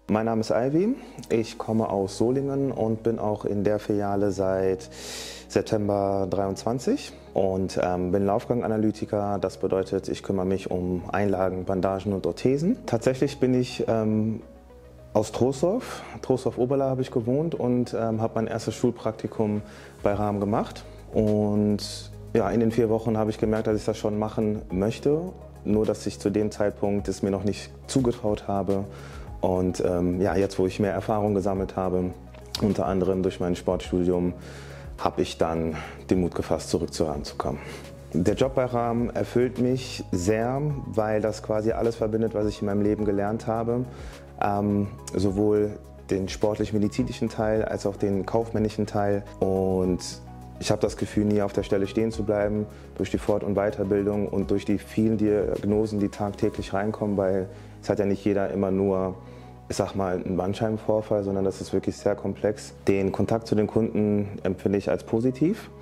Mein Name ist Ivy, ich komme aus Solingen und bin auch in der Filiale seit September 23 und bin Laufganganalytiker. Das bedeutet, ich kümmere mich um Einlagen, Bandagen und Orthesen. Tatsächlich bin ich aus Troisdorf Oberla habe ich gewohnt und habe mein erstes Schulpraktikum bei Rahm gemacht. Und ja, in den 4 Wochen habe ich gemerkt, dass ich das schon machen möchte, nur dass ich zu dem Zeitpunkt es mir noch nicht zugetraut habe. Und ja, jetzt, wo ich mehr Erfahrung gesammelt habe, unter anderem durch mein Sportstudium, habe ich dann den Mut gefasst, zurück zu Rahm zu kommen. Der Job bei Rahm erfüllt mich sehr, weil das quasi alles verbindet, was ich in meinem Leben gelernt habe. Sowohl den sportlich-medizinischen Teil als auch den kaufmännischen Teil. Und ich habe das Gefühl, nie auf der Stelle stehen zu bleiben, durch die Fort- und Weiterbildung und durch die vielen Diagnosen, die tagtäglich reinkommen, weil es hat ja nicht jeder immer nur, ich sag mal, einen Bandscheibenvorfall, sondern das ist wirklich sehr komplex. Den Kontakt zu den Kunden empfinde ich als positiv,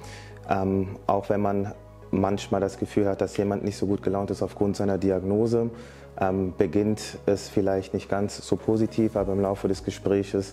auch wenn man manchmal das Gefühl hat, dass jemand nicht so gut gelaunt ist aufgrund seiner Diagnose, beginnt es vielleicht nicht ganz so positiv, aber im Laufe des Gespräches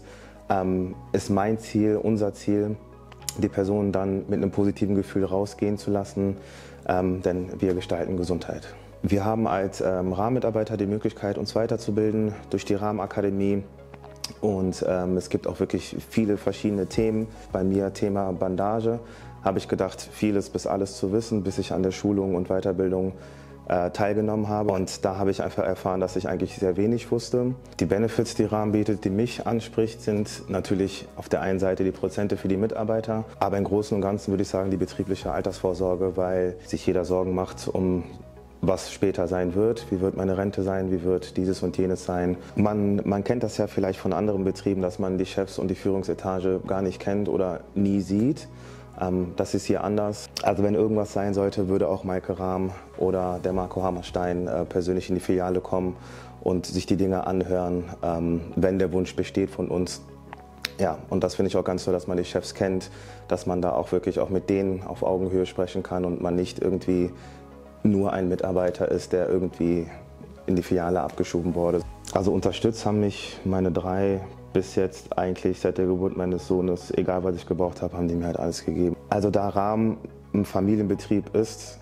ist mein Ziel, unser Ziel, die Person dann mit einem positiven Gefühl rausgehen zu lassen, denn wir gestalten Gesundheit. Wir haben als Rahm-Mitarbeiter die Möglichkeit, uns weiterzubilden durch die Rahm-Akademie. Und es gibt auch wirklich viele verschiedene Themen. Bei mir Thema Bandage habe ich gedacht, vieles bis alles zu wissen, bis ich an der Schulung und Weiterbildung teilgenommen habe. Und da habe ich einfach erfahren, dass ich eigentlich sehr wenig wusste. Die Benefits, die Rahm bietet, die mich anspricht, sind natürlich auf der einen Seite die Prozente für die Mitarbeiter, aber im Großen und Ganzen würde ich sagen die betriebliche Altersvorsorge, weil sich jeder Sorgen macht um was später sein wird, wie wird meine Rente sein, wie wird dieses und jenes sein. Man kennt das ja vielleicht von anderen Betrieben, dass man die Chefs und die Führungsetage gar nicht kennt oder nie sieht. Das ist hier anders. Also wenn irgendwas sein sollte, würde auch Maike Rahm oder der Marco Hammerstein persönlich in die Filiale kommen und sich die Dinge anhören, wenn der Wunsch besteht von uns. Ja, und das finde ich auch ganz toll, dass man die Chefs kennt, dass man da auch wirklich auch mit denen auf Augenhöhe sprechen kann und man nicht irgendwie nur ein Mitarbeiter ist, der irgendwie in die Filiale abgeschoben wurde. Also unterstützt haben mich meine 3 bis jetzt eigentlich seit der Geburt meines Sohnes, egal was ich gebraucht habe, haben die mir halt alles gegeben. Also da Rahm ein Familienbetrieb ist,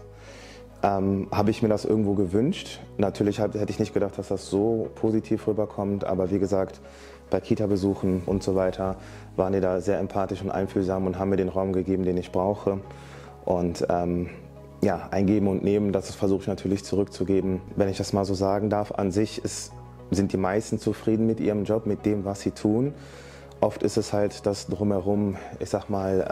habe ich mir das irgendwo gewünscht. Natürlich hätte ich nicht gedacht, dass das so positiv rüberkommt, aber wie gesagt, bei Kita-Besuchen und so weiter waren die da sehr empathisch und einfühlsam und haben mir den Raum gegeben, den ich brauche. Und ja, ein Geben und Nehmen, das versuche ich natürlich zurückzugeben. Wenn ich das mal so sagen darf, an sich sind die meisten zufrieden mit ihrem Job, mit dem, was sie tun. Oft ist es halt das Drumherum, ich sag mal,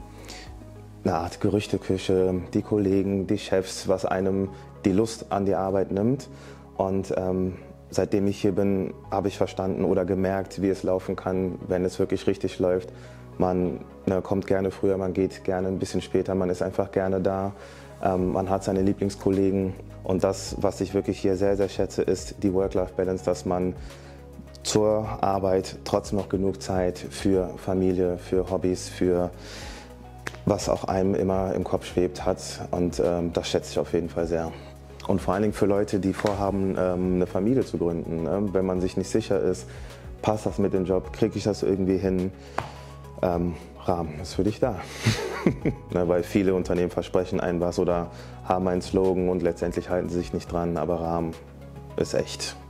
eine Art Gerüchteküche, die Kollegen, die Chefs, was einem die Lust an die Arbeit nimmt. Und seitdem ich hier bin, habe ich verstanden oder gemerkt, wie es laufen kann, wenn es wirklich richtig läuft. Man kommt gerne früher, man geht gerne ein bisschen später, man ist einfach gerne da. Man hat seine Lieblingskollegen und das, was ich wirklich hier sehr, sehr schätze, ist die Work-Life-Balance, dass man zur Arbeit trotzdem noch genug Zeit für Familie, für Hobbys, für was auch einem immer im Kopf schwebt hat und das schätze ich auf jeden Fall sehr. Und vor allen Dingen für Leute, die vorhaben, eine Familie zu gründen, wenn man sich nicht sicher ist, passt das mit dem Job, kriege ich das irgendwie hin? Rahm ist für dich da. Weil viele Unternehmen versprechen einem was oder haben einen Slogan und letztendlich halten sie sich nicht dran, aber Rahm ist echt.